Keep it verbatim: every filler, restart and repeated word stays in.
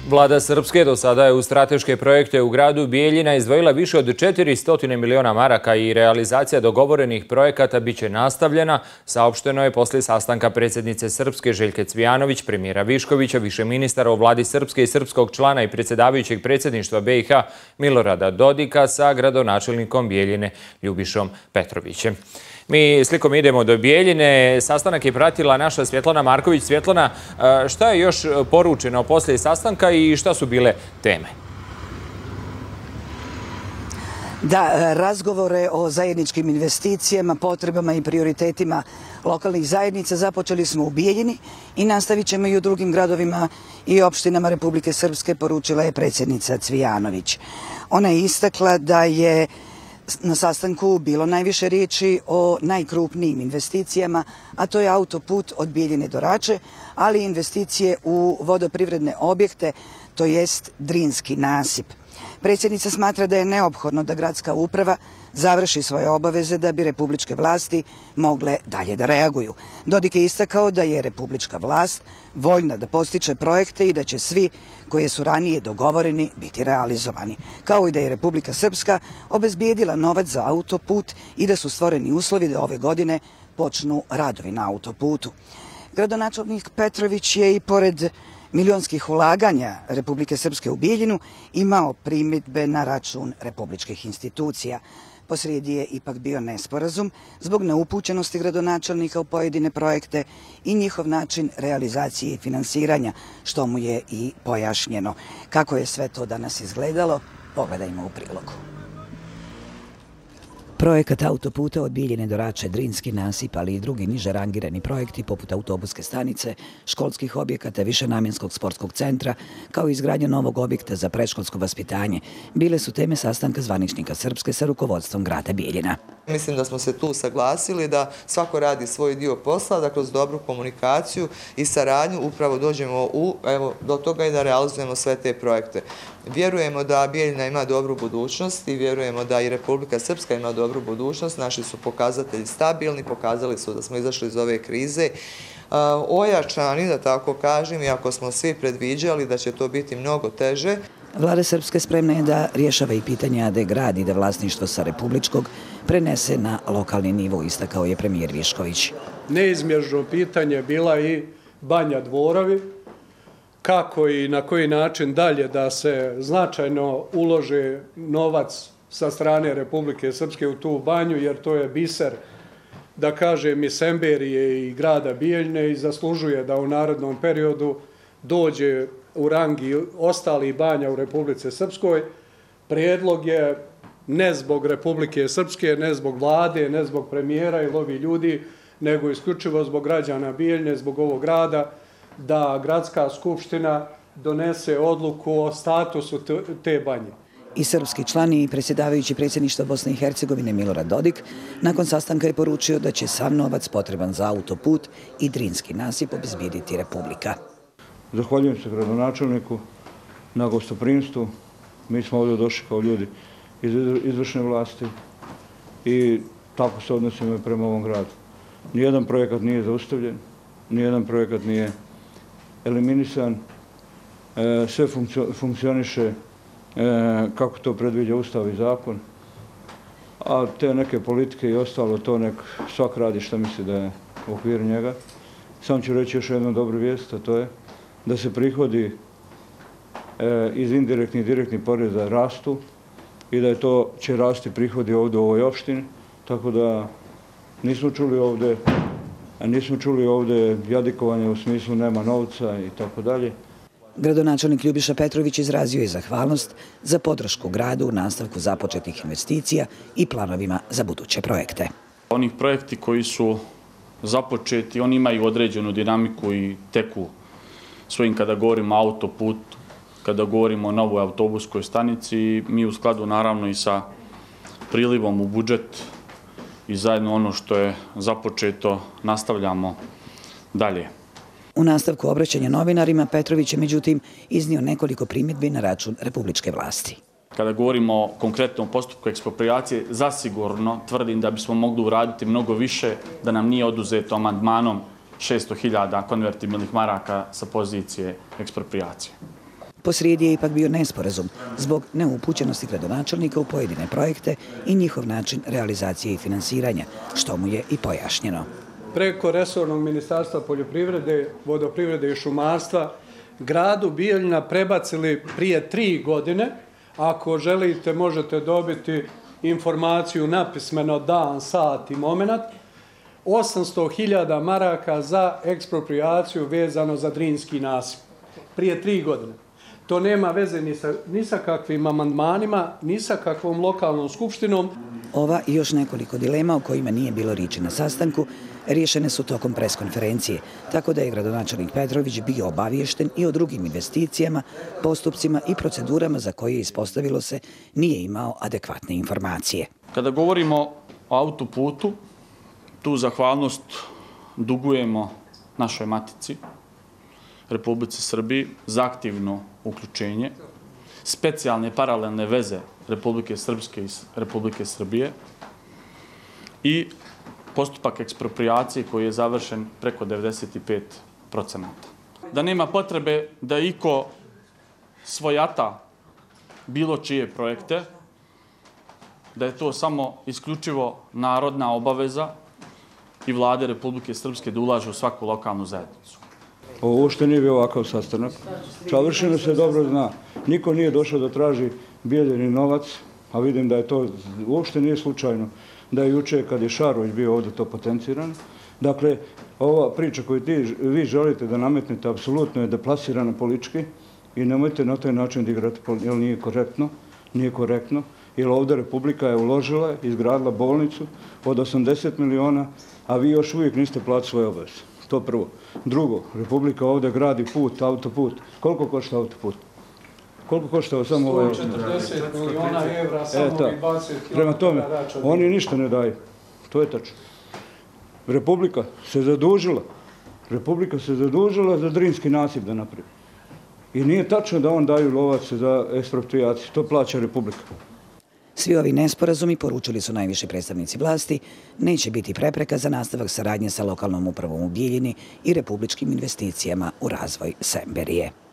Vlada Srpske do sada je u strateške projekte u gradu Bijeljina izdvojila više od četiristo miliona maraka i realizacija dogovorenih projekata biće nastavljena, saopšteno je posle sastanka predsjednice Srpske Željke Cvijanović, premijera Viškovića, više ministara u vladi Srpske i srpskog člana i predsjedavajućeg predsjedništva B i H Milorada Dodika sa gradonačelnikom Bijeljine Ljubišom Petrovićem. Mi slikom idemo do Bijeljine. Sastanak je pratila naša Svjetlana Marković. Svjetlana, šta je još poručeno poslije sastanka i šta su bile teme? Da, razgovore o zajedničkim investicijama, potrebama i prioritetima lokalnih zajednica započeli smo u Bijeljini i nastavit ćemo i u drugim gradovima i opštinama Republike Srpske, poručila je predsjednica Cvijanović. Ona je istakla da je na sastanku bilo najviše riječi o najkrupnijim investicijama, a to je autoput od Bijeljine do Rače, ali i investicije u vodoprivredne objekte, to jest Drinski nasip. Predsjednica smatra da je neophodno da gradska uprava završi svoje obaveze da bi republičke vlasti mogle dalje da reaguju. Dodik je istakao da je republička vlast voljna da postiče projekte i da će svi koje su ranije dogovoreni biti realizovani, kao i da je Republika Srpska obezbijedila novac za autoput i da su stvoreni uslovi da ove godine počnu radovi na autoputu. Gradonačelnik Petrović je i pored milionskih ulaganja Republike Srpske u Bijeljinu imao primjedbe na račun republičkih institucija. Posrijedi je ipak bio nesporazum zbog neupućenosti gradonačelnika u pojedine projekte i njihov način realizacije i finansiranja, što mu je i pojašnjeno. Kako je sve to danas izgledalo, pogledajmo u prilogu. Projekat autoputa od Bijeljine do Rače, Drinski nasip, ali i drugi niže rangirani projekti poput autobuske stanice, školskih objekata, višenamjenskog sportskog centra, kao i izgradnja novog objekta za predškolsko vaspitanje, bile su teme sastanka zvaničnika Srpske sa rukovodstvom grada Bijeljina. Mislim da smo se tu saglasili da svako radi svoj dio posla, da kroz dobru komunikaciju i saradnju upravo dođemo u, evo, do toga i da realizujemo sve te projekte. Vjerujemo da Bijeljina ima dobru budućnost i vjerujemo da i Republika Srpska ima dobru budućnost. Naši su pokazatelji stabilni, pokazali su da smo izašli iz ove krize. Ojačani, da tako kažem, iako smo svi predviđali da će to biti mnogo teže. Vlada Srpske spremna je da rješava i pitanja da grad i da vlasništvo sa republičkog prenese na lokalni nivo, istakao je premijer Višković. Neizmježno pitanje bila i Banja Dvorovi, kako i na koji način dalje da se značajno uloži novac sa strane Republike Srpske u tu banju, jer to je biser, da kažem, i Semberije i grada Bijeljine i zaslužuje da u narednom periodu dođe u rangi ostalih banja u Republike Srpskoj. Prijedlog je ne zbog Republike Srpske, ne zbog vlade, ne zbog premijera ili ovih ljudi, nego isključivo zbog građana Bijeljine, zbog ovog grada, da gradska skupština donese odluku o statusu te banje. I srpski član i predsjedavajući predsjedništva Bosne i Hercegovine Milorad Dodik nakon sastanka je poručio da će sav novac potreban za autoput i Drinski nasip obezbijediti Republika. Zahvaljujem se gradonačelniku na gostoprimstvu. Mi smo ovdje došli kao ljudi iz izvršne vlasti i tako se odnosimo i prema ovom gradu. Nijedan projekat nije zaustavljen, nijedan projekat nije eliminisan, sve funkcioniše kako to predviđa Ustav i zakon, a te neke politike i ostalo, to nek svak radi šta misli da je u okviru njega. Sam ću reći još jednu dobru vijest, a to je da se prihodi iz indirektnih i direktnih poreza rastu i da je to će rasti prihodi ovdje u ovoj opštini, tako da nismo čuli ovdje, nismo čuli ovdje jadikovanje u smislu nema novca i tako dalje. Gradonačelnik Ljubiša Petrović izrazio je zahvalnost za podršku gradu u nastavku započetih investicija i planovima za buduće projekte. Oni projekti koji su započeti, oni imaju određenu dinamiku i teku svojim kada govorimo o autoputu, kada govorimo o novoj autobuskoj stanici. Mi u skladu naravno i sa prilivom u budžet i zajedno ono što je započeto nastavljamo dalje. U nastavku obraćanja novinarima Petrović je međutim iznio nekoliko primjedbi na račun republičke vlasti. Kada govorimo o konkretnom postupku eksproprijacije, zasigurno tvrdim da bismo mogli uraditi mnogo više da nam nije oduzeto amandmanom šesto hiljada konvertibilnih maraka sa pozicije eksproprijacije. Posrijedi je ipak bio nesporazum zbog neupućenosti gradonačelnika u pojedine projekte i njihov način realizacije i finansiranja, što mu je i pojašnjeno. Preko resornog ministarstva poljoprivrede, vodoprivrede i šumarstva gradu Bijeljina prebacili prije tri godine. Ako želite, možete dobiti informaciju napismeno dan, sat i moment. osamsto hiljada maraka za eksproprijaciju vezano za Drinski nasip. Prije tri godine. To nema veze ni sa, ni sa kakvim amandmanima, ni sa kakvom lokalnom skupštinom. Ova i još nekoliko dilema o kojima nije bilo riječi na sastanku riješene su tokom preskonferencije, tako da je gradonačelnik Petrović bio obaviješten i o drugim investicijama, postupcima i procedurama za koje, ispostavilo se, nije imao adekvatne informacije. Kada govorimo o autoputu, tu zahvalnost dugujemo našoj matici, Republici Srbiji, za aktivno uključenje, specijalne paralelne veze Republike Srpske i Republike Srbije i postupak ekspropriacije koji je završen preko devedeset pet procenata. Da nema potrebe da iko svojata bilo čije projekte, da je to samo isključivo narodna obaveza i vlade Republike Srpske da ulaže u svaku lokalnu zajednicu. Ovo uopšte nije bio ovakav sastanak. Savršeno se dobro zna. Niko nije došao da traži Bijeljini novac, a vidim da je to uopšte nije slučajno. Da je juče, kad je Šarović bio ovdje, to potenciran. Dakle, ova priča koju ti, vi želite da nametnete, apsolutno je deplasirana politički i nemojte na taj način da igrate, jer nije korektno, nije korektno, jer ovdje Republika je uložila, izgradila bolnicu od osamdeset miliona, a vi još uvijek niste platili svoje obaveze. To prvo. Drugo, Republika ovdje gradi put, autoput. Koliko košta autoput? Koliko košta samo ovaj... sto četrdeset miliona evra, samo i dvadeset kilometara. Prema tome, oni ništa ne daju. To je tačno. Republika se zadužila. Republika se zadužila za Drinski nasip da napravi. I nije tačno da on daju lovac za eksproprijaciju. To plaća Republika. Svi ovi nesporazumi, poručili su najviši predstavnici vlasti, neće biti prepreka za nastavak saradnje sa lokalnom upravom u Bijeljini i republičkim investicijama u razvoj Semberije.